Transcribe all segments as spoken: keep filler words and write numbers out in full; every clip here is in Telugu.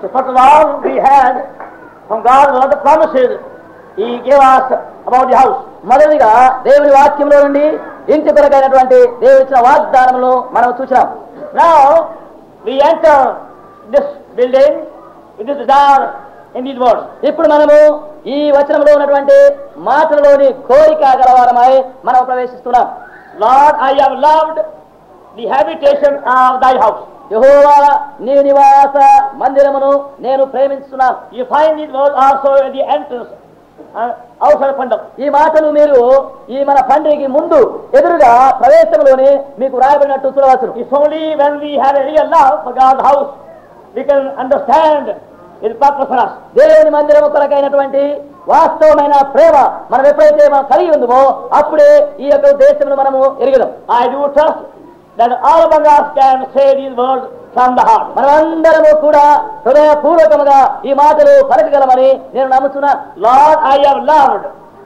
So first of all, we had from God one of the promises He gave us about the house. మొదటిగా దేవుని వాక్యంలో నుండి ఇంటి కొరకైనటువంటి దేవుడు ఇచ్చిన వాగ్దానములు మనం చూసినాం. Now we enter this building with this desire in these words. ఇప్పుడు మనము ఈ వచనంలో ఉన్నటువంటి మాటలలోని కోరిక గలవారమై మనం ప్రవేశిస్తున్నాం. Lord, I have loved the habitation of thy house. యెహోవా నీ నివాస మందిరమును నేను ప్రేమిస్తున్నాను. You find these words also at the entrance uh, outside Pandam. ఈ మాటలు మీరు ఈ మన పండుగకి ముందు ఎదురుగా ప్రవేశంలోనే మీకు రాయబడినట్టు చూడవచ్చును. It's only when we have a real love for God's house we can understand His purpose for us. దేవుని మందిరము కొరకైనటువంటి వాస్తవమైన ప్రేమ మనం ఎప్పుడైతే మనం కలిగి ఉందో అప్పుడే ఈ యొక్క ఉద్దేశమును మనము ఎరగడం. I do trust that all of us can say these words from the heart. మనమందరము కూడా హృదయపూర్వకముగా ఈ మాటలు పలకగలమని నేను నమ్ముతున్నా. Lord, I have loved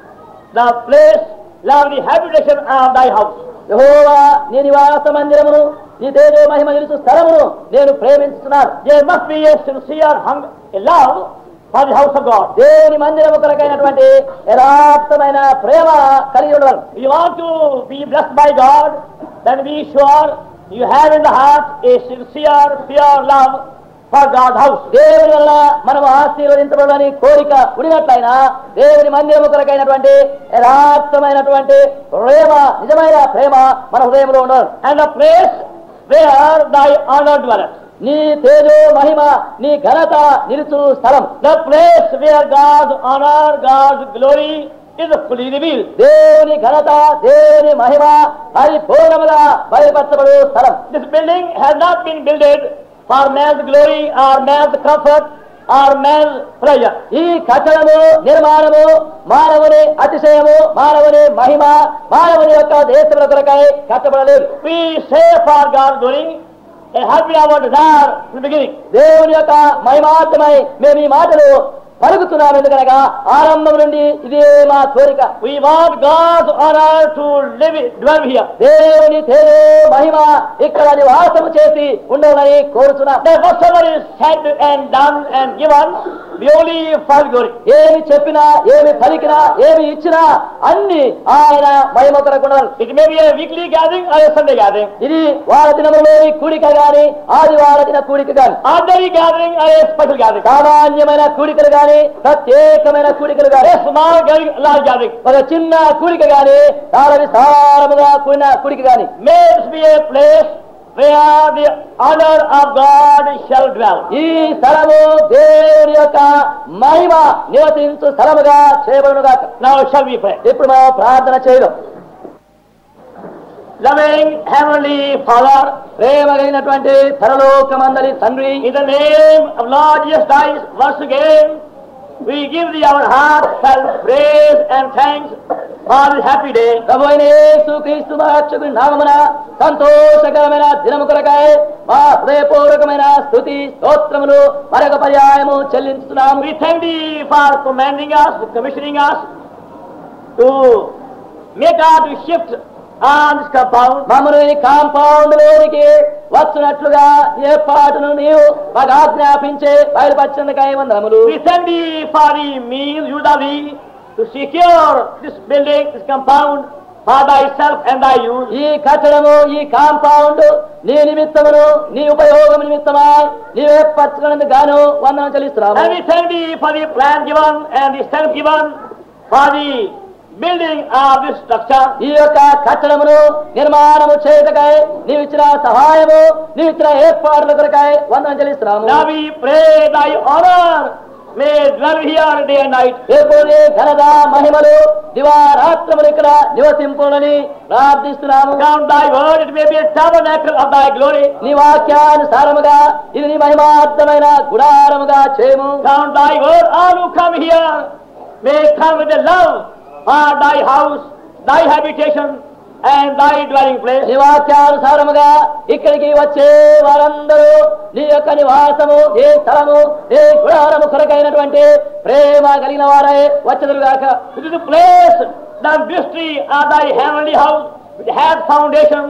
the place, loved the habitation of thy house. యెహోవా నీ నివాస మందిరమును నీ తేజో మహిమ నిలుచు స్థలమును నేను ప్రేమిస్తున్నాను. There must be a sincere hunger, a love for the house of God. దేవుని మందిరము కొరకైనటువంటి యథార్థమైన ప్రేమ కలిగి ఉండవాలి. You want to be blessed by God, then be sure you have in the heart a sincere, pure love for God's house. దేవుని వల్ల మనం ఆశీర్వదించబడాలని కోరిక ఉడినట్లయినా దేవుని మందిరము కొరకైనటువంటి యథార్థమైనటువంటి ప్రేమ, నిజమైన ప్రేమ మన హృదయంలో ఉండాలి. And the place where thy honor dwelleth. నీ తేజో మహిమ నీ ఘనత నిలుచు స్థలం. The place where God's honor, God's glory is fully revealed. దేవుని ఘనత దేవుని మహిమ పరిపూర్ణముగా బయలుపరచబడు స్థలం. This building has not been built for man's glory or man's comfort or man's pleasure. ఈ కట్టడము నిర్మాణము మానవుని అతిశయము, మానవుని మహిమ, మానవుని యొక్క దేశముల కొరకై కట్టబడలేదు. We say for God's glory, it has been our desire from the beginning. దేవుని యొక్క మహిమార్థమై మేము ఈ మాటలు పలుకుతున్నాం. ఎందుకనగా ఆరంభం నుండి ఇదే మా కోరిక. We want God's honor to live, dwell here. దేవుని తేజో మహిమ ఇక్కడ నివాసము చేసి ఉండాలని కోరుచున్నాం. That whatsoever is said and done and given, be only for glory. ఏమి చెప్పినా, ఏమి పలికినా, ఏమి ఇచ్చినా అన్ని ఆయన మహిమ కొరకు ఉండాలి. It may be a weekly gathering or a Sunday gathering. ఇది వార దినములోని కూడిక గాని, ఆదివార దిన కూడిక గాని, Ordinary gathering or a special gathering. సామాన్యమైన కూడికలు గాని, ప్రత్యేకమైన కూడికలు గాని, A small gathering, large gathering. ఒక చిన్న కూడిక గాని, చాలా విస్తారముగా కూడిన కూడిక గాని, May this be a place where the honor of God shall dwell. ఈ స్థలము దేవుని యొక్క మహిమ నివసించు స్థలముగా చేయబడునుగాక. Now shall we pray. ఇప్పుడు మనం ప్రార్థన చేయడం. Loving Heavenly Father, ప్రేమ కలిగినటువంటి పరలోకమందలి తండ్రి, in the name of Lord Jesus Christ, once again we give thee our heartfelt praise and thanks for this happy day. ప్రభువైన యేసుక్రీస్తు మా రక్షకుని నామమున సంతోషకరమైన దినము కొరకై మా హృదయపూర్వకమైన స్తుతి స్తోత్రములు మరొక పర్యాయము చెల్లించుతున్నాము. We thank thee for commanding us, commissioning us to make our to shift on this compound. మమ్మల్ని ఈ కాంపౌండ్ లోనికి వచ్చినట్లుగా ఏర్పాటును నీవు మాకు ఆజ్ఞాపించే బయలుపరిచినందుకై వందనములు. We thank thee for the means used of thee to secure this building, this compound for thyself and thy use. ఈ కట్టడము, ఈ కాంపౌండ్ నీ నిమిత్తమును, నీ ఉపయోగం నిమిత్తమా నీవు ఏర్పరచుకున్నందుకు గాను వందనం చెల్లిస్తున్నాము. And we thank thee for the plan given and the strength given for the building of this structure. ఈ యొక్క కట్టడమును నిర్మాణము చేయుటకై నీవు ఇచ్చిన సహాయము, నీవు ఇచ్చిన ఏర్పాట్ల కొరకై వందనం చెల్లిస్తున్నాము. Now we pray thy honor may dwell here day and night. ఎప్పుడు ఘనత మహిమలు దివారాత్రములు ఇక్కడ నివసింపునని ప్రార్థిస్తున్నాము. Count thy word, it may be a tabernacle of thy glory. నీ వాక్యానుసారముగా ఇది నీ మహిమార్థమైన గుడారముగా చేయము. Count thy word, all who come here may come with a love for thy house, thy habitation and thy dwelling place. నీ వాక్యానుసారముగా ఇక్కడికి వచ్చే వారందరూ నీ యొక్క నివాసము, ఏ స్థలము, ఏ గుడారము కొరకైనటువంటి ప్రేమ కలిగిన వారై వచ్చదురుగాక. It is a place, the mystery of thy heavenly house, which has foundation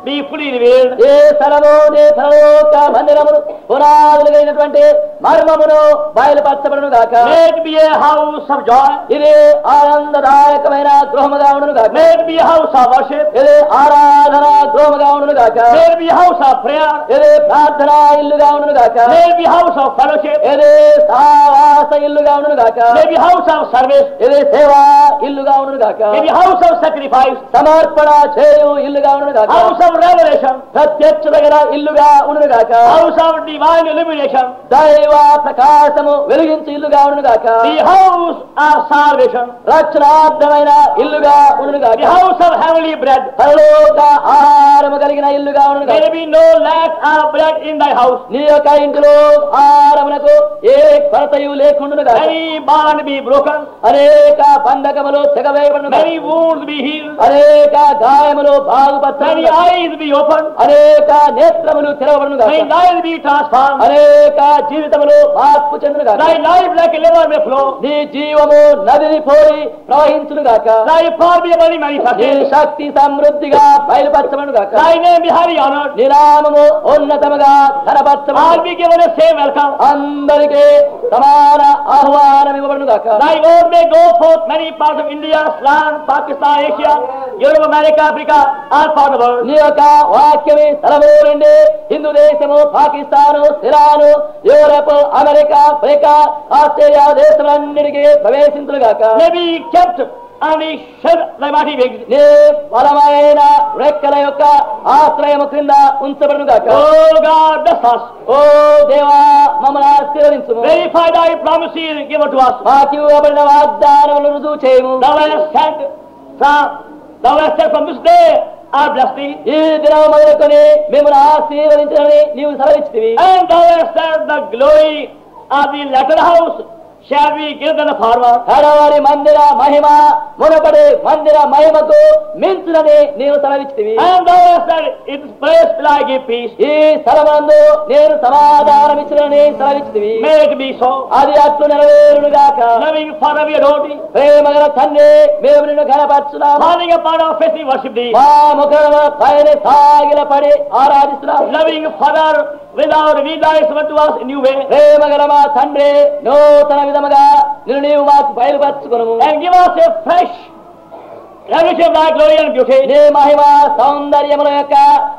be fully revealed. ఏ స్థలము నీ పరలోక మందిరమును పునాదులు కలిగినటువంటి మర్మమును బయలుపరచబడును గాక. May it be a house of joy. ఇది ఆనందదాయకమైన గృహముగా ఉండును గాక. May it be a house of worship. ఇది ఆరాధన గృహముగా ఉండును గాక. May it be a house of prayer. ఇది ప్రార్థన ఇల్లుగా ఉండును గాక. May it be a house of fellowship. ఇది సావాస ఇల్లుగా ఉండును గాక. May it be a house of service. ఇది సేవా ఇల్లుగా ఉండును గాక. May it be a house of sacrifice. సమర్పణ చేయు ఇల్లుగా ఉండును గాక. House of revelation. ప్రత్యక్షత గల ఇల్లుగా ఉండును గాక. House of divine illumination. దైవ ప్రకాశము వెలిగించు ఇల్లుగా ఉండును గాక. The house of salvation. రక్షణార్థమైన ఇల్లుగా ఉండును గాక. The house of heavenly bread. పరలోక ఆహారము కలిగిన ఇల్లుగా ఉండును May గాక. there be no lack of bread in thy house. నీ యొక్క ఇంటిలో ఆహారమునకు ఏ కొరతయు లేకుండును గాక. Any bond be broken. అనేక బంధకములు తెగవేయబడును గాక. Many wounds be healed. అనేక గాయములు బాగుపరచబడును Many గాక. eyes be opened. అనేక నేత్రములు తెరవబడును గాక. May lives be transformed. అనేక జీవితములు మార్పు చెందును గాక. Thy life like a river may flow. నీ జీవము నదిని పోయి ప్రవహించును గాక. Thy power be very నీ manifested. శక్తి సమృద్ధిగా బయలుపరచబడును గాక. Thy name be highly honored. నీ నామము ఉన్నతముగా All ఘనపరచబడును. be given a same welcome. అందరికీ సమాన ఆహ్వానం ఇవ్వబడును గాక. Thy word may go forth many parts of India, Islam, Pakistan, Asia, Europe, America, Africa, all parts of the world. నీ యొక్క వాక్యమే స్థలము నుండి హిందూ దేశము, Pakistan, Iran, Europe, America, Africa, Australia దేశములన్నిటికీ ప్రవేశించును గాక. May be kept and be shed thy mighty wings. నీ బలమైన రెక్కల యొక్క ఆశ్రయము క్రింద ఉంచబడును గాక. Oh God, bless us. ఓ దేవా మమ్మల్ని ఆశీర్వదించుము. Verify thy promises given to us. మాకు ఇవ్వబడిన వాగ్దానములను రుజువు చేయము. Thou hast said from, thou hast said from this day, I bless thee. ఈ దినం మొదలుకొని మిమ్మల్ని ఆశీర్వదించని నీవు సెలవిచ్చితివి. And thou hast said the glory of the latter house shall be greater than the former. కడవరి మందిర మహిమ మునపడి మందిర మహిమకు మించునని నీవు సెలవిచ్చితివి. And thou hast said, in this place will I give peace. ఈ స్థలమందు నేను సమాధానం ఇచ్చినని సెలవిచ్చితివి. May it be so. అది అట్లు నెరవేరును గాక. Loving Father, we adore thee. ప్రేమ గల తండ్రి మేము నిన్ను ఘనపరచున్నాము. Falling upon our face, we worship thee. మా ముఖముల పైన సాగిల పడి ఆరాధిస్తున్నాము. Loving Father, without reveal thyself to us in new way. ప్రేమ గల మా తండ్రి నూతన విధముగా నిన్ను నీవు మాకు బయలుపరచుకొనుము. And give us a fresh revelation of thy glory and beauty. నీ మహిమ సౌందర్యముల యొక్క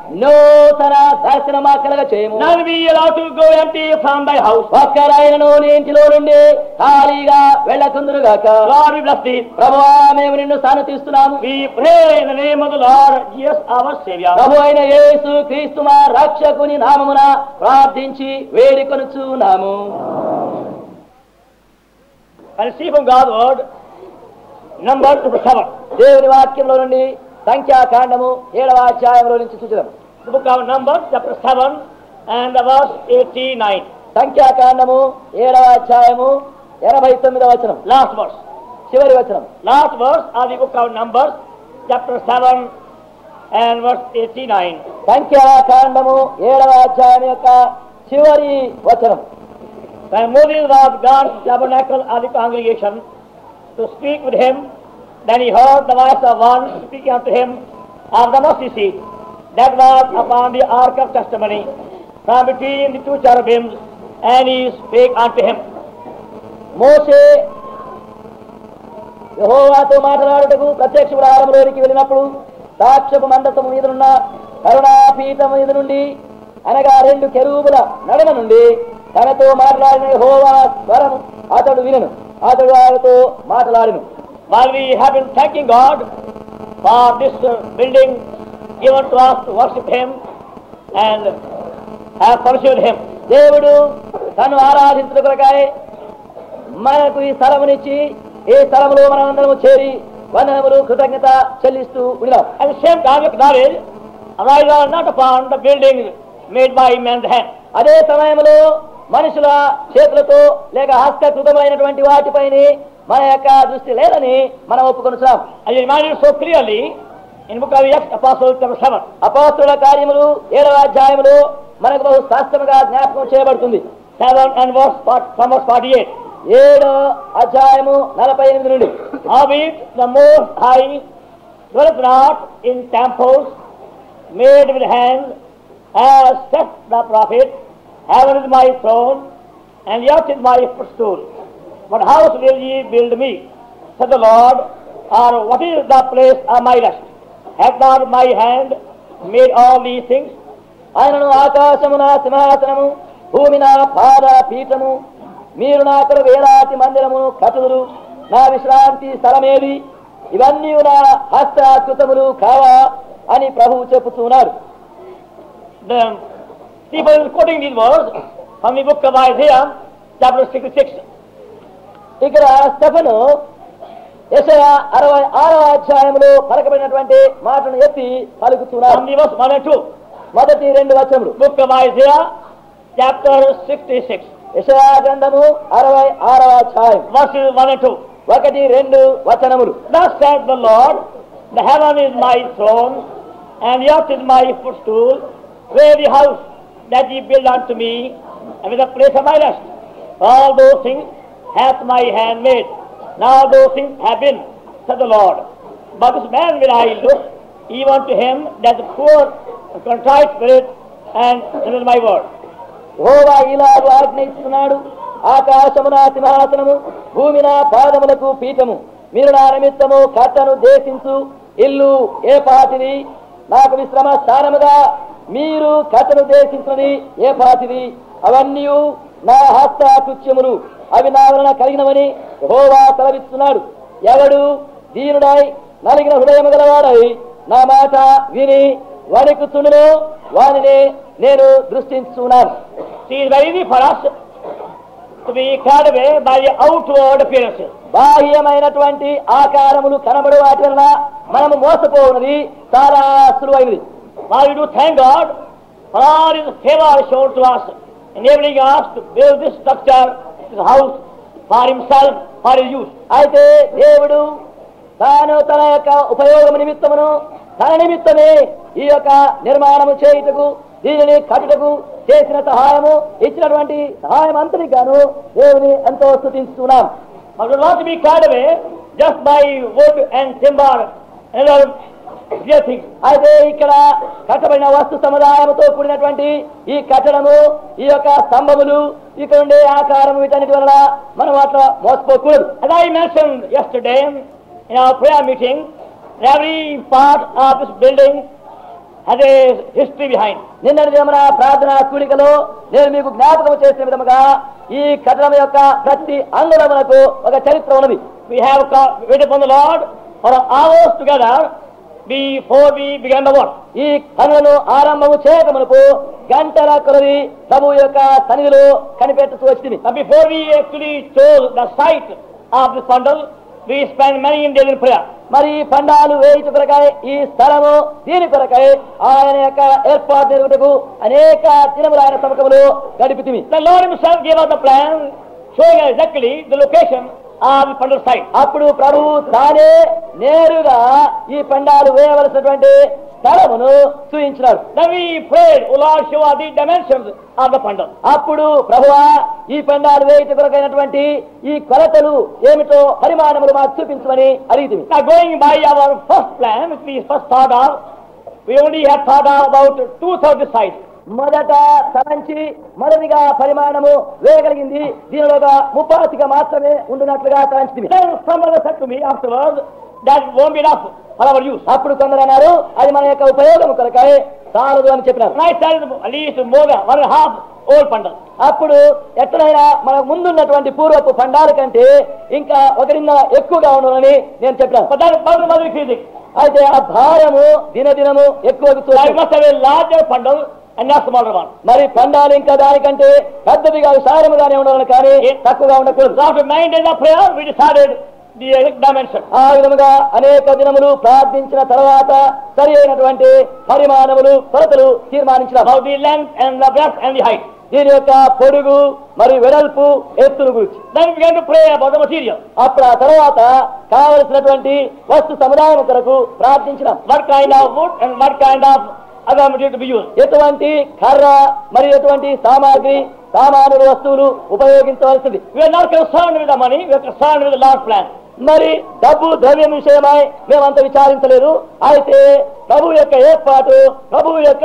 నూతన దర్శనం మాకు కలగ చేయము. None be allowed to go empty from thy house. ఒక్కరైనను నీ ఇంటిలో నుండి ఖాళీగా వెళ్ళకుందురుగాక. Lord, we bless thee. ప్రభువా మేము నిన్ను స్థానతిస్తున్నాము. We pray in the name of the Lord, Jesus our Savior. ప్రభు అయిన యేసు క్రీస్తు మా రక్షకుని నామమున ప్రార్థించి వేడుకొనుచున్నాము. And see from God's word, Numbers chapter seven. దేవుని వాక్యంలో నుండి సంఖ్యాకాండము ఏడవ అధ్యాయంలో నుంచి చూద్దాం. The book of Numbers chapter seven and the verse eighty-nine. సంఖ్యాకాండము ఏడవ అధ్యాయము ఎనభై తొమ్మిదవ వచనం, Last verse. చివరి వచనం. Last verse of the book of Numbers chapter seven and verse eighty-nine. సంఖ్యాకాండము ఏడవ అధ్యాయం యొక్క చివరి వచనం. When Moses was gone to the tabernacle of the congregation to speak with him, then he heard the voice of one speaking unto him of the mercy seat that was upon the ark of testimony from between the two cherubims, and he spake unto him. మోషే యెహోవాతో మాట్లాడుటకు ప్రత్యక్ష గుడారములోనికి వెళ్ళినప్పుడు సాక్ష్యపు మందసము మీదనున్న కరుణాపీఠము మీద నుండి అనగా రెండు కెరూబుల నడుమ నుండి తనతో మాట్లాడిన యెహోవా స్వరము అతడు వినను. అతడు ఆయనతో మాట్లాడిను. While we have been thanking God for this uh, building given to us to worship Him and have pursued Him, దేవుడు తను ఆరాధించడం కొరకాయ మనకు ఈ స్థలమునిచ్చి ఈ స్థలములో మనందరము చేరి వందనములు కృతజ్ఞత చెల్లిస్తూ ఉన్నాం. at the same time acknowledge arise are not upon the buildings made by man's hand. అదే సమయంలో మనుషుల చేతులతో లేక హస్తకృతమైనటువంటి వాటిపైన మన యొక్క దృష్టి లేదని మనం ఒప్పుకొనుచున్నాం. As you reminded so clearly in book of Acts Apostles chapter seven. అపోస్తలుల కార్యములు ఏడవ అధ్యాయములో మనకు బహు స్పష్టంగా జ్ఞాపకం చేయబడుతుంది. seven and verse from verse forty-eight. ఏడో అధ్యాయము నలభై ఎనిమిది నుండి. Howbeit the Most High dwelleth not in temples made with hands, as saith the prophet, heaven is my throne, and earth is my footstool. What house will ye build me? Said the Lord, or what is the place of my rest? Hath not my hand made all these things? ఆయనను ఆకాశము నా సింహాసనము, భూమి నా పాద పీఠము, మీరు నాకడ వేలాటి మందిరమును కట్టుదురు, నా విశ్రాంతి స్థలమేది, ఇవన్నీ నా హస్తాకృతములు కావా అని ప్రభువు చెప్పుతున్నాడు. The people is quoting these words from the book of Isaiah, chapter sixty-six. ఇక్కడ స్టెఫెను యెషయా అరవై ఆరవ అధ్యాయంలో పలకబడినటువంటి మాటను ఎత్తి పలుకుతున్నాడు. From the verse one and two. మొదటి రెండు వచనములు. Book of Isaiah, chapter sixty-six. యెషయా గ్రంథము అరవై ఆరవ అధ్యాయం verses one and two. ఒకటి రెండు వచనములు. Thus saith the Lord, the heaven is my throne, and the earth is my footstool. Where the house that ye build unto me, and with the place of my rest. All those things hath my hand made. Now those things have been, said the Lord. But this man will I look, even to him that is poor and contrite spirit, and this is my word. యెహోవా ఇలాగు ఆజ్ఞయిస్తున్నాడు, ఆకాశము నా సింహాసనము, భూమి నా పాదములకు పీఠము, మీరు నా నిమిత్తము కట్టను దేశించు ఇల్లు ఏ పాటిది, నాకు విశ్రమ స్థానముగా మీరు కట్టను దేశించున్నది ఏ పాటిది, అవన్నీ నా హస్తాకృత్యములు, అవి నా వలన కలిగినవని యెహోవా సెలవిస్తున్నాడు. ఎవడు దీనుడై నలిగిన హృదయము గలవాడై నా మాట విని వణికుచుండునో వానిని నేను దృష్టించున్నాను. See, it is very easy for us to be carried away by the outward appearances. బాహ్యమైనటువంటి ఆకారములు కనబడు వాటి వలన మనము మోసపోవున్నది చాలా సులువైనది. While we do thank God for all His favor shown to us, enabling us to build this structure, this house, for Himself, for His use. అయితే దేవుడు తాను తన యొక్క ఉపయోగం నిమిత్తమును తన నిమిత్తమే ఈ యొక్క నిర్మాణము చేయుటకు, దీనిని కట్టుటకు చేసిన సహాయము ఇచ్చినటువంటి సహాయం అంతటికి గాను దేవుని ఎంతో స్తుతిస్తున్నాం. But we not to be carried away just by wood and timber and other dear things. అయితే ఇక్కడ కట్టబడిన వస్తు సముదాయముతో కూడినటువంటి ఈ కట్టడము, ఈ యొక్క స్తంభములు, ఇక్కడ ఉండే ఆకారము, వీటన్నిటి వలన మనం అట్లా మోసపోకూడదు. As I mentioned yesterday in our prayer meeting, every part of this building has a history behind. నిన్నటి దినమున ప్రార్థనా కూడికలో నేను మీకు జ్ఞాపకం చేసిన విధముగా ఈ కట్టడం యొక్క ప్రతి అంగుళమునకు ఒక చరిత్ర ఉన్నది. We have waited upon the Lord for hours together before we began the work. ఈ పనులను ఆరంభము చేయకమునకు గంటల కొలది ప్రభు యొక్క సన్నిధిలో కనిపెట్టుతూ వచ్చింది. But before we actually chose the site of this bundle, we spent many days in prayer. మరి ఈ పండాలు వేయిట కొరకై, ఈ స్థలము దీని కొరకై ఆయన యొక్క ఏర్పాటు జరుగుటకు అనేక దినములు ఆయన సముఖములో గడిపితిమి. The Lord Himself gave us the plan, showing us exactly the location of the bundle site. అప్పుడు ప్రభువు తానే నేరుగా ఈ పండాలు వేయవలసినటువంటి స్థలమును చూయించినాడు. Then we prayed, O Lord, show us the dimensions of the bundle. అప్పుడు ప్రభువా ఈ పండాలు వేయిట కొరకైనటువంటి ఈ కొలతలు ఏమిటో పరిమాణములు మాకు చూపించమని అడిగితిమి. Now going by our first plan, which we first thought of, we only had thought of about two-thirds size. మొదట తలంచి మొదటిగా పరిమాణము వేయగలిగింది దీనిలోగా ముప్పాతిగా మాత్రమే ఉండినట్లుగా తలంచింది. Then some other said to me afterwards, that won't be enough for our use. అప్పుడు కొందరు అన్నారు, అది మన యొక్క ఉపయోగం కొరకై చాలదు అని చెప్పినారు. And I said at least more than one and a half old bundle. అప్పుడు ఎట్లనైనా మనకు ముందున్నటువంటి పూర్వపు పండాల కంటే ఇంకా ఒకరిన్న ఎక్కువగా ఉండాలని నేను చెప్పినాను. But that bundle must be physics. అయితే ఆ భారము దినదినము ఎక్కువ I must have a larger bundle and not smaller one. మరి పండాలు ఇంకా దానికంటే పెద్దదిగా విశాలముగానే ఉండాలని కానీ తక్కువగా ఉండకూడదు. So after nine days of prayer, we decided the exact dimension. ఆ విధముగా అనేక దినములు ప్రార్థించిన తర్వాత సరి అయినటువంటి పరిమాణములు కొలతలు తీర్మానించిన About the length and the breadth and the height. దీని యొక్క పొడుగు మరియు వెడల్పు ఎత్తును గురించి. Then we began to pray about the material. అప్పుడు ఆ తర్వాత కావలసినటువంటి వస్తు సముదాయం కొరకు ప్రార్థించిన What kind of wood and what kind of other material to be used. ఎటువంటి కర్ర మరియు ఎటువంటి సామాగ్రి సామానులు వస్తువులు ఉపయోగించవలసింది. We are not concerned with the money, we are concerned with the Lord's plan. మరి డబ్బు ద్రవ్యం విషయమై మేమంత విచారించలేదు. అయితే ప్రభు యొక్క ఏర్పాటు, ప్రభు యొక్క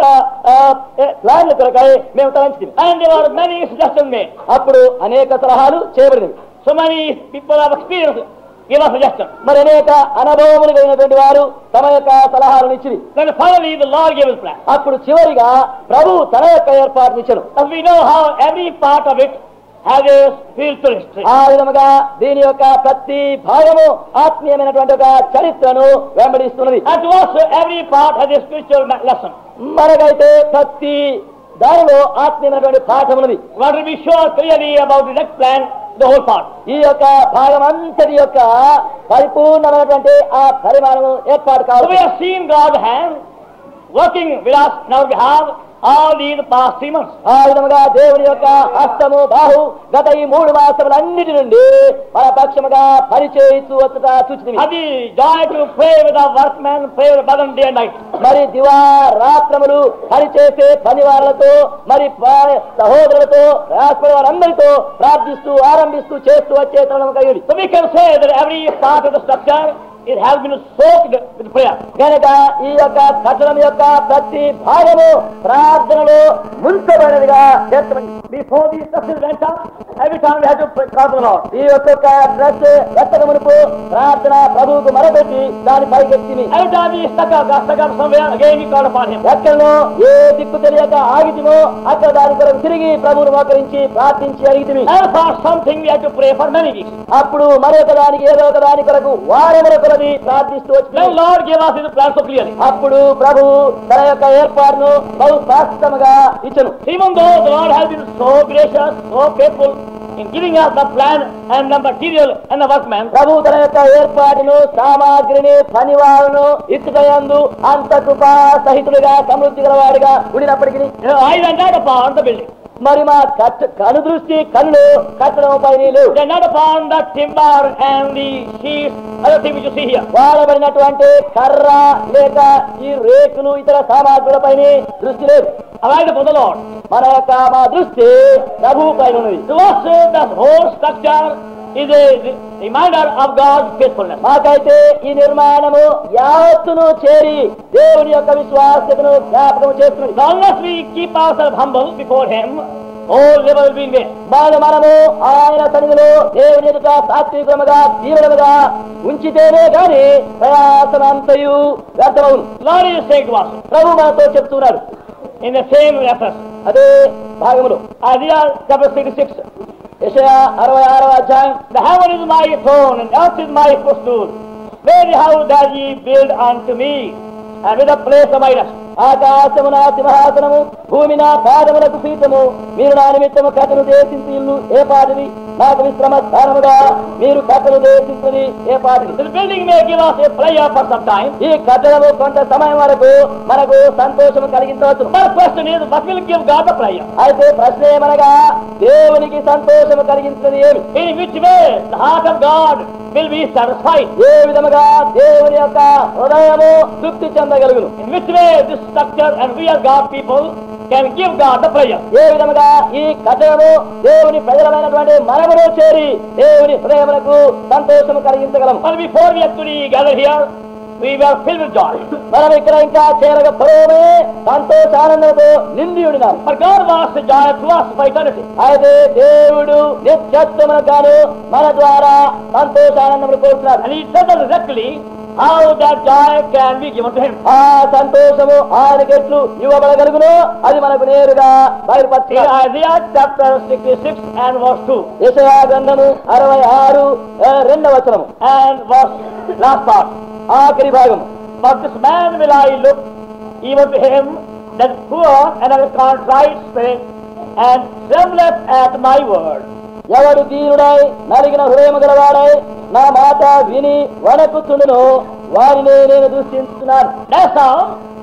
ప్లాన్ల కొరకై మేము తలంచింది. And there were many suggestions made. అప్పుడు అనేక సలహాలు చేయబడినవి. So many people have experienced give us suggestions. మరి అనేక అనుభవములు కలిగినటువంటి వారు తమ యొక్క సలహాలను ఇచ్చింది. Then finally the Lord gave his plan. అప్పుడు చివరిగా ప్రభు తన యొక్క ఏర్పాటును ఇచ్చాడు. As we know how every part of it has a spiritual history. ఆ విధముగా దీని యొక్క ప్రతి భాగము ఆత్మీయమైనటువంటి ఒక చరిత్రను వెంబడిస్తున్నది. And to us every part has a spiritual lesson. మనకైతే ప్రతి దానిలో ఆత్మీయమైనటువంటి పాఠమున్నది. We want to be sure clearly about the next plan, the whole part. ఈ యొక్క భాగం అంతటి యొక్క పరిపూర్ణమైనటువంటి ఆ పరిమాణము ఏర్పాటు So కావాలి. we have seen God's hand working with us on our behalf all these past three months. ఆ విధముగా దేవుని యొక్క హస్తము బాహు గత ఈ మూడు మాసములన్నిటి నుండి మన పక్షముగా పరిచయిస్తూ వచ్చుట చూచితిమి. Have the joy to pray with our workmen, pray with brother day and night. మరి దివా రాత్రములు పనిచేసే పనివారులతో మరి ప- సహోదరులతో రాష్ట్ర వారందరితో ప్రార్థిస్తూ ఆరంభిస్తూ చేస్తూ వచ్చే తరుణం కలిగి So we can say that every part of the structure it has been soaked with prayer. కనుక ఈ యొక్క కట్టడం యొక్క ప్రతి భాగము ప్రార్థనలో ముంచబడినదిగా చేర్చబడింది. Before these structures went up, every time we had to pray, call to the Lord. ఈ ఒక్కొక్క డ్రెస్ ఎత్తక మునుపు ప్రార్థన ప్రభువుకు మొరపెట్టి దాని పైకెత్తిమి. Every time we stuck up, got stuck up somewhere, again we called upon Him. ఎక్కడనో ఏ దిక్కు తెలియక ఆగితిమో అక్కడ దాని కొరకు తిరిగి ప్రభువును మోకరించి ప్రార్థించి అడిగితిమి. And for something we had to pray for many weeks. అప్పుడు మరొక దానికి ఏదో ఒక దాని కొరకు వారముల కొలది ప్రార్థిస్తూ Then వచ్చింది. Lord gave us His plan so clearly. అప్పుడు ప్రభు తన యొక్క ఏర్పాటును బహు స్పష్టముగా ఇచ్చను. Even though the Lord has been so gracious, so faithful in giving us the plan and the material and the workmen, ప్రభు తన యొక్క ఏర్పాటును సామాగ్రిని పనివారును ఇచ్చుటయందు అంత కృపా సహితుడిగా సమృద్ధి గలవాడిగా ఉండినప్పటికీ His eyes are not upon the building. మరి మా కట్ట కను దృష్టి కళ్ళు కట్టడం పైన లేవు. They are not upon the timber and the sheets, other things which you see here. వాడబడినటువంటి కర్ర లేక ఈ రేకులు ఇతర సామాగ్రులపైన దృష్టి లేదు. Our eyes upon the Lord. మన యొక్క మా దృష్టి ప్రభువు పైన ఉన్నది. To us, the whole structure is a reminder of God's faithfulness. మాకైతే ఈ నిర్మాణము యావత్తును చేరి దేవుని యొక్క విశ్వాసతను జ్ఞాపకం చేస్తున్నది. So unless we keep ourselves humble before Him, all labor will be in vain. మనం మనము ఆయన సన్నిధిలో దేవుని ఎదుట సాత్వికముగా తీవ్రముగా ఉంచితేనే గాని ప్రయాసమంతయు వ్యర్థమవును. Lord is saying to us ప్రభు మనతో చెప్తున్నాడు in the same reference. అదే భాగములో Isaiah chapter sixty-six. యెషయా అరవై ఆరవ అధ్యాయం. The heaven is my throne and earth is my footstool. Where the house that ye build unto me, and with a place of my rest. ఆకాశము నా సింహాసనము, భూమి నా పాదములకు పీఠము. మీరు నా నిమిత్తము కథను దేశించి ఇల్లు ఏ పాటిది, నాకు విశ్రమ స్థానముగా మీరు కథను దేశించుని ఏ పాటిది. This building may give us a pleasure for some time. ఈ కట్టడము కొంత సమయం వరకు మనకు సంతోషము కలిగించవచ్చు. But the question is, what will give God the pleasure? అయితే ప్రశ్న ఏమనగా దేవునికి సంతోషము కలిగించినది ఏమి? In which way the heart of God will be satisfied? ఏ విధముగా దేవుని యొక్క హృదయము తృప్తి చెందగలుగును? In which way this structure and we as God people can give God the pleasure? ఏ విధముగా ఈ కట్టడము దేవుని ప్రజలమైనటువంటి మనమును చేరి దేవుని హృదయములకు సంతోషము కలిగించగలము? But before we actually gather here, we were filled with joy. మనం ఇక్కడ ఇంకా చేరగ పూర్వమే సంతోషానందంతో నిండి ఉన్నాం. For God wants the joy to us for eternity. అయితే దేవుడు నిత్యత్వమునకు గాను మన ద్వారా సంతోషానందములు కోరుతున్నారు. And He tells us exactly how that joy can be given to Him. ఆ సంతోషము ఆయనకి ఎట్లు ఇవ్వబడగలుగునో అది మనకు నేరుగా In బయలుపరచారు. Isaiah chapter sixty-six and verse two యెషయా గ్రంథము అరవై ఆరు రెండవ వచనము and verse last part. ఆఖరి భాగము. But this man will I look, even to him that is poor and of a contrite spirit, and trembleth at my word. ఎవడు దీనుడై నలిగిన హృదయము గలవాడై నా మాట విని వణకుచుండును వారిని నేను దృష్టిస్తున్నాను. That's how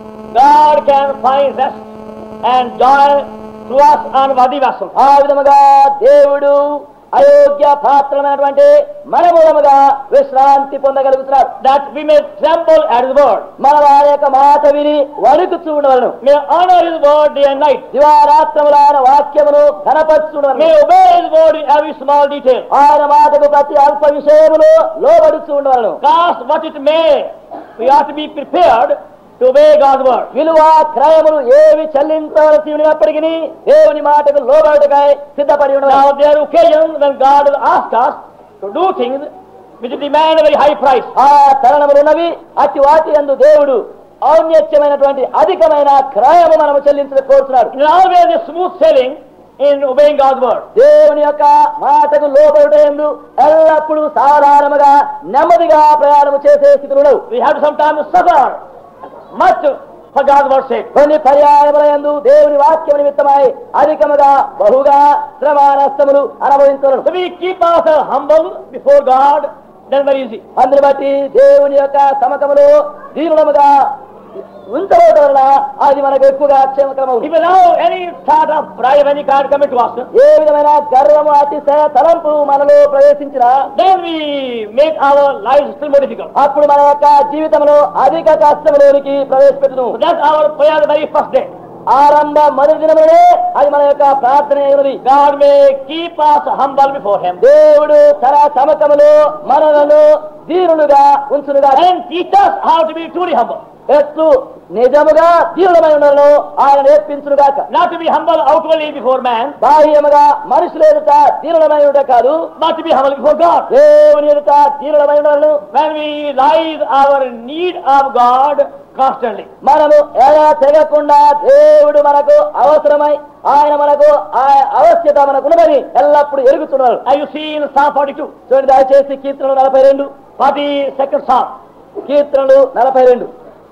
God can find rest and joy to us unworthy vessels. ఆ విధముగా దేవుడు అయోగ్య పాత్రమైనటువంటి మన మూలముగా విశ్రాంతి పొందగలుగుతున్నారు. That we may tremble at His word. మన వారి యొక్క మాట విని వణుకుచూ ఉండవలను. May honor His word day and night. దివారాత్రముల ఆయన వాక్యమును ఘనపరచుండవలను. May obey His word in every small detail. ఆయన మాటకు ప్రతి అల్ప విషయములు లోబడుచూ ఉండవలను. Cost what it may, we ought to be prepared to obey God's word. విలువ క్రయములు ఏవి చెల్లించవలసి ఉన్నప్పటికీ దేవుని మాటకు లోబడుటకై సిద్ధపడి ఉండవలను. Now there are occasions when God will ask us to do things which demand a very high price. ఆ తరుణములున్నవి అతి వాటి యందు దేవుడు ఔన్నత్యమైనటువంటి అధికమైన క్రయము మనము చెల్లించడం కోరుతున్నాడు. It is always a smooth sailing in obeying God's word. దేవుని యొక్క మాటకు లోబడుట యందు ఎల్లప్పుడూ సాధారణముగా నెమ్మదిగా ప్రయాణము చేసే స్థితిలో We have to sometimes suffer much for God's word's sake. కొన్ని పర్యాయముల యందు దేవుని వాక్యము నిమిత్తమై అధికముగా బహుగా శ్రమ నష్టములు అనుభవించవలెను. So we keep ourselves humble before God, then very easy. అందుని బట్టి దేవుని యొక్క సమకములో దీనులముగా ఉంచబడటం వలన అది మనకు ఎక్కువగా క్షేమకరమవుతుంది. If allow any thought of pride of any kind come into us, ఏ విధమైన గర్వము అతిశయ తలంపు మనలో ప్రవేశించినా then we make our lives still more difficult. అప్పుడు మన యొక్క జీవితంలో అధిక కష్టములోనికి ప్రవేశపెట్టును. So that's our prayer the very first day. ఆరంభ మొదటి దినములే అది మన యొక్క ప్రార్థన అయినది. God may keep us humble before Him దేవుడు తన సమకములో మనలను దీనులుగా ఉంచునుగా and teach us how to be truly humble. ఎత్తు నిజముగా దీనులమై ఉండను ఆయన నేర్పించునుగాక. Not to be humble outwardly before man, బాహ్యముగా మనుషుల ఎదుట దీనులమై ఉండ కాదు, but to be humble before God. దేవుని ఎదుట దీనులమై ఉండను. When we realize our need of God constantly, మనము ఎలా తెగకుండా దేవుడు మనకు అవసరమై ఆయన మనకు ఆ అవశ్యత మనకు ఉన్నదని ఎల్లప్పుడూ ఎరుగుతున్నారు. as you see in Psalm forty-two, చూడండి దయచేసి కీర్తనలు నలభై రెండు forty-second Psalm, కీర్తనలు నలభై రెండు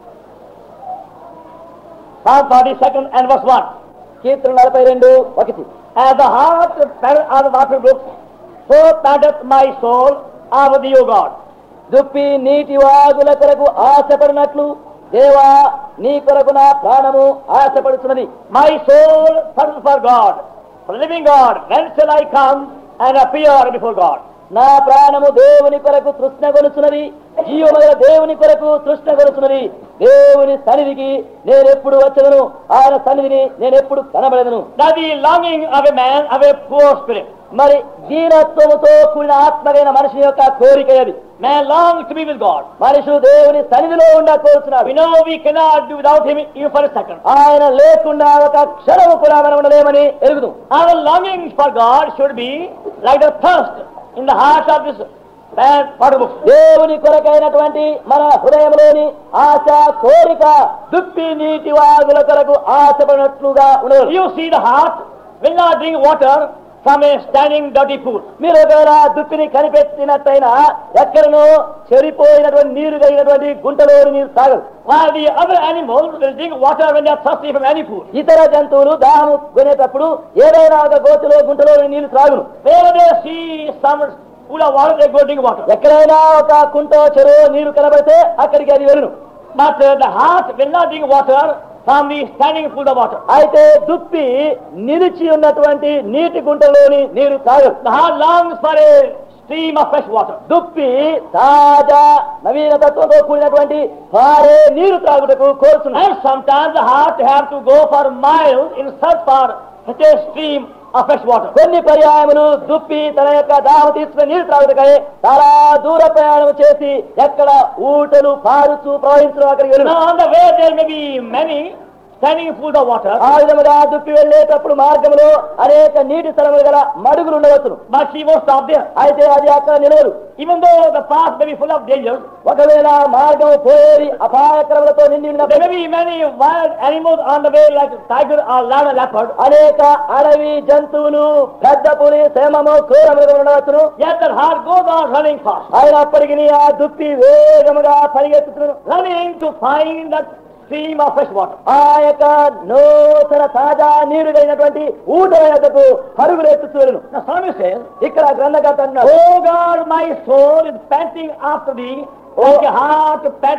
Psalm forty-second and verse one. కీర్తన నలభై రెండు ఒకటి. As the heart panteth after the water brooks, so panteth my soul after thee, O God. దుప్పి నీటి వాగుల కొరకు ఆశపడినట్లు దేవా నీ కొరకు నా ప్రాణము ఆశపడుతున్నది. My soul thirsts for God, for the living God. When shall I come and appear before God? నా ప్రాణము దేవుని కొరకు తృష్ణ కొనుచున్నది, జీవముగల దేవుని కొరకు తృష్ణ కొనుచున్నది. దేవుని సన్నిధికి నేనెప్పుడు వచ్చదను, ఆయన సన్నిధిని నేనెప్పుడు కనబడదను. That the longing of a man of a poor spirit. మరి దీనత్వముతో కూడిన ఆత్మగైన మనిషి యొక్క కోరిక అది. Man longs to be with God. మనుషుడు దేవుని సన్నిధిలో ఉండ కోరుచున్నాడు. We know we cannot do without Him even for a second. ఆయన లేకుండా ఒక క్షణము కూడా మనం ఉండలేమని ఎరుగుదు. Our longing for God should be like the thirst in the heart of this bad water book. దేవుని కొరకైనటువంటి మన హృదయంలోని ఆశ కోరిక దుప్పి నీటి వాగుల కొరకు ఆశపడినట్లుగా ఉండదు. You see the heart will not drink water from a standing dirty pool. మీరు ఒకవేళ దుప్పిని కనిపెట్టినట్టయినా ఎక్కడనో చెడిపోయినటువంటి నీరు కలిగినటువంటి గుంటలోని నీరు తాగదు. While the other animals will drink water when they are thirsty from any pool. ఇతర జంతువులు దాహము కొనేటప్పుడు ఏదైనా ఒక గోతులో గుంటలోని నీరు త్రాగును. Wherever they see some pool of water, they go drink water. ఎక్కడైనా ఒక కుంట చెరువు నీరు కనబడితే అక్కడికి అది వెళ్ళును. But uh, the heart will not drink water from the standing pool of water. అయితే దుప్పి నిలిచి ఉన్నటువంటి నీటి గుంటలోని నీరు తాగదు. The heart longs for a stream of fresh water. దుప్పి తాజా నవీనతత్వంతో కూడినటువంటి పారే నీరు త్రాగుటకు కోరుచున్నాడు. And sometimes the heart have to go for miles in search for such a stream of fresh water. కొన్ని పర్యాయములు దుప్పి తన యొక్క దాహం తీసుకుని నీరు త్రాగుటకై చాలా దూర ప్రయాణం చేసి ఎక్కడ ఊటలు పారుతూ ప్రవహించడం అక్కడికి వెళ్ళను. Now on the way there may be many standing pools of water. ఆ విధముగా దుప్పి వెళ్ళేటప్పుడు మార్గంలో అనేక నీటి స్థలములు గల మడుగులు ఉండవచ్చును. But she won't stop there. అయితే అది అక్కడ నిలవదు. Even though the path may be full of dangers, ఒకవేళ మార్గం పోయేది అపాయకరములతో నిండి there ఉన్నప్పుడు may be many wild animals on the way like tiger or lion or leopard. అనేక అడవి జంతువులు పెద్ద పులి సేమము క్రూరములు ఉండవచ్చును. Yet that heart goes on running fast, అయినప్పటికీ ఆ దుప్పి వేగముగా పరిగెత్తుతును. running to find that stream of fresh water. ఆ యొక్క నూతన తాజా నీరు కలిగినటువంటి ఊటకు పరుగులు ఎత్తుచూడను. Now Psalmist says, ఇక్కడ గ్రంథకర్త అన్నాడు, Oh God, my soul is panting after thee, like a heart panting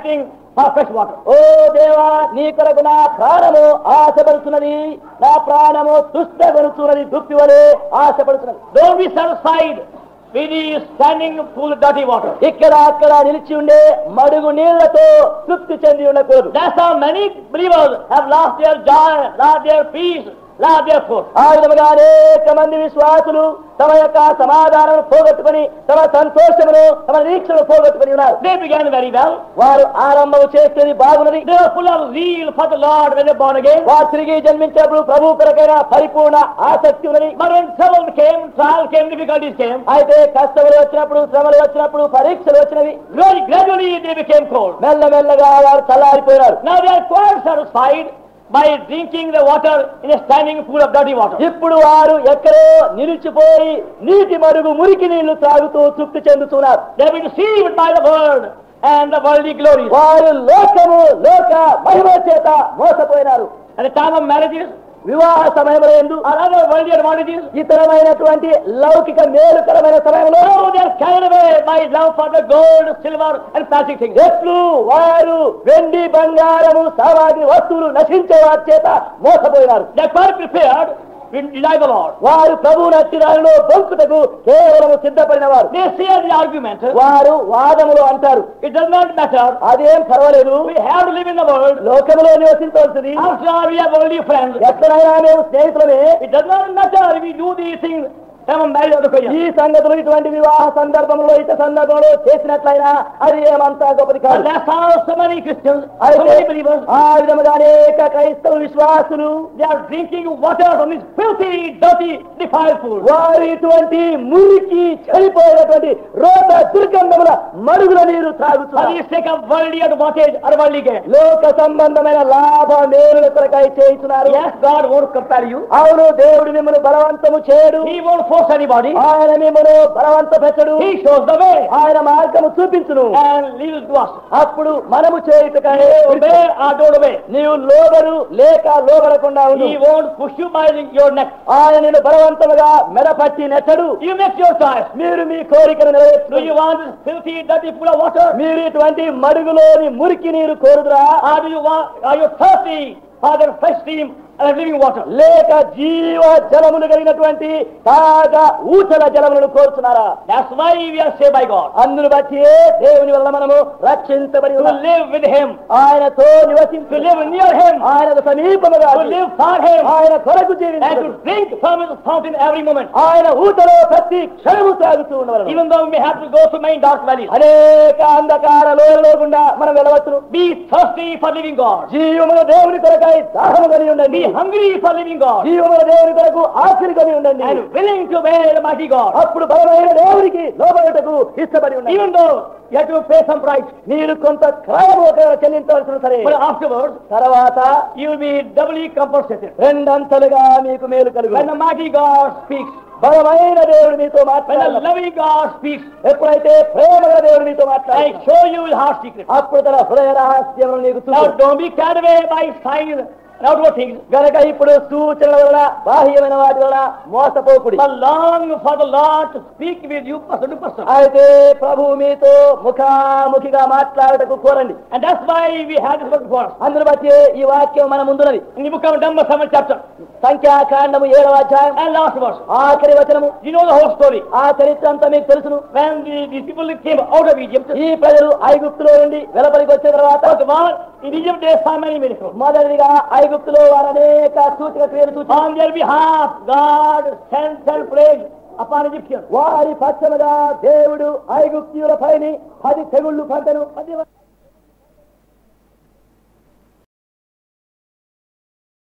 for fresh water. ఓ దేవా, నీ కొరకు నా ప్రాణము ఆశపడుతున్నది, నా ప్రాణము దుష్టగొనుచున్నది, దుప్పి వలె ఆశపడుతున్నది. Don't be satisfied with the standing full of dirty water. ఇక్కడ అక్కడ నిలిచి ఉండే మడుగు నీళ్లతో తృప్తి చెంది ఉండకూడదు. That's how many believers have lost their joy, lost their peace, lost their food. ఆ విధముగా అనేక మంది విశ్వాసులు తమ యొక్క సమాధానం పోగొట్టుకుని, తమ సంతోషమును, తమ నిరీక్షను పోగొట్టుకుని ఉన్నారు. They began very well. వారు ఆరంభం చేసేది బాగున్నది. They were full of zeal for the Lord when they born again. వారు తిరిగి జన్మించినప్పుడు ప్రభు కొరకైన పరిపూర్ణ ఆసక్తి ఉన్నది. But when trouble came, trial came, difficulties came, అయితే కష్టములు వచ్చినప్పుడు, శ్రమలు వచ్చినప్పుడు, పరీక్షలు వచ్చినవి. very gradually they became cold. మెల్లమెల్లగా వారు చల్లారిపోయినారు. Now they are quite satisfied by drinking the water in a standing pool of dirty water. ఇప్పుడు వారు ఎక్కడో నిలిచిపోయి నీటి మరుగు మురికి నీళ్లు త్రాగుతూ తృప్తి చెందుతున్నారు. They have been deceived by the world and the worldly glories. వారు లోకము, లోక మహిమ చేత మోసపోయినారు. At the time of marriages వివాహ సమయంలో ఎందు or other worldly advantages, ఇతరమైనటువంటి లౌకిక మేలుకరమైన సమయంలో now they are carried away by love for the gold, silver and plastic things. ఎట్లు వారు వెండి, బంగారము, సామాగ్రి వస్తువులు నశించే వారి చేత మోసపోయినారు. They are quite prepared to deny the Lord. వారు ప్రభువు నచ్చిదారిలో బొంకుటకు కేవలము సిద్ధపడిన వారు. They say the argument, వారు వాదములు అంటారు. it does not matter. అదేం పర్వాలేదు, We have to live in the world. లోకములో నివసించవలసింది. After all, we have worldly friends. ఎక్కడైనా మేము స్నేహితులమే. It does not matter if we do these things. Have a marriage or a ఈ సంగతులు ఇటువంటి వివాహ సందర్భంలో, ఇత సందర్భంలో చేసినట్లయినా అది ఏమంతా గొప్పది But కాదు. that's how so many Christians, so అయితే many believers, ఆ విధముగా అనేక క్రైస్తవ విశ్వాసులు they are drinking water from this filthy, dirty, defiled pool. వారు ఇటువంటి మురికి చనిపోయినటువంటి రోత దుర్గంధముల మరుగుల నీరు For త్రాగుతున్నారు. the sake of worldly advantage or worldly gain. లోక సంబంధమైన లాభ మేలుల కొరకై చేస్తున్నారు. Yes, God won't compel you. అవును, దేవుడు మిమ్మల్ని బలవంతము చేయడు. He won't force anybody. ఆయన మిమ్మల్ని బలవంత పెట్టడు. He shows the way ఆయన మార్గము చూపించును. and leaves it to us. అప్పుడు మనము చేయుటకై Obey or don't obey. నీవు లోబరు లేక లోబడకుండా ఉండు. He won't push you by your neck. ఆయన నిన్ను బలవంతముగా మెడపట్టి నెట్టడు. You make your choice. మీరు మీ కోరికను Do నెరవేర్చు. you want this filthy, dirty pool of water? మీరు ఇటువంటి మడుగులోని మురికి నీరు కోరుదురా, Or do you want, are you thirsty for the fresh stream and living water? లేక జీవ జలములు కలిగినటువంటి తాగా ఊచల జలములను కోరుతున్నారా? That's why we are saved by God. అందును బట్టి దేవుని వల్ల మనము రక్షించబడి To ఉన్నాం. live with Him, ఆయనతో నివసించు, to live near Him, ఆయనకు సమీపముగా to live for Him, ఆయన కొరకు and జీవించు, to drink from His fountain every moment. ఆయన ఊటలో ప్రతి క్షణము తాగుతూ ఉండవలను. Even though we may have to go through many dark valleys, అనేక అంధకార లోయలో గుండా మనం వెళ్ళవచ్చును. be thirsty for living God. జీవముల దేవుని కొరకై దాహము కలిగి ఉండండి. Be hungry for living God. జీవముల దేవుని కొరకు ఆశలు కలిగి ఉండండి. And willing to obey the mighty God. అప్పుడు బలమైన దేవునికి లోబడుటకు ఇష్టపడి ఉండండి. Even though you have to pay some price, మీరు కొంత క్రయము ఒకవేళ చెల్లించవలసిన సరే, but afterwards తర్వాత you will be doubly compensated. రెండంతలుగా మీకు మేలు కలుగు. When the mighty God speaks, బలమైన దేవుడు మీతో when the మాట్లాడాలి. loving God speaks, ఎప్పుడైతే ప్రేమగా దేవుడు మీతో I మాట్లాడాలి, show you his heart secret. అప్పుడు తన హృదయ రహస్యములను నీకు Now చూపు. don't be carried away by signs and outward things, గనక ఇప్పుడు సూచనల వలన, బాహ్యమైన వాటి వలన మోసపోకుడి. but long for the Lord to speak with you person to person. అయితే ప్రభు మీతో ముఖాముఖిగా మాట్లాడటకు కోరండి. And that's why we have this book for us. అందును బట్టి ఈ వాక్యం మన ముందున్నది. In the book of Numbers, seventh chapter, సంఖ్యాకాండము ఏడవ అధ్యాయం and last verse. ఆఖరి వచనము. You know the whole story. ఆ చరిత్ర అంతా మీకు తెలుసును. When the, these people came out of Egypt, ఈ ప్రజలు ఐగుప్తులో నుండి వెలుపలికి వచ్చిన తర్వాత first of all, in Egypt they saw many miracles. మొదటిగా ఐగుప్తులో వారు అనేక సూచక క్రియలు చూచి On their behalf, God sent and plagues upon Egyptians. వారి పక్షముగా దేవుడు ఐగుప్తీయుల పైని పది తెగుళ్లు పంటను